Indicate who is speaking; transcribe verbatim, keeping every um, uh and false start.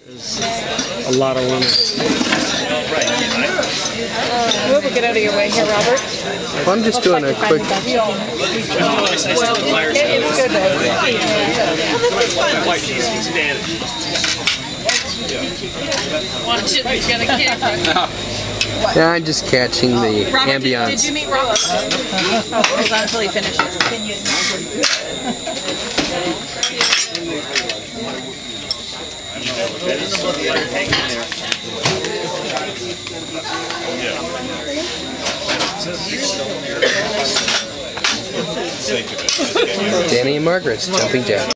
Speaker 1: A lot of women.
Speaker 2: We'll get out of your way here, Robert.
Speaker 3: Well, I'm just doing a quick.
Speaker 2: It's good though. Watch it, he's got a camera.
Speaker 3: Yeah, I'm just catching the
Speaker 2: Robert,
Speaker 3: ambiance.
Speaker 2: Did, did you meet Robert? Oh, hold on until he finishes.
Speaker 3: Danny and Margaret's Jumping Jack.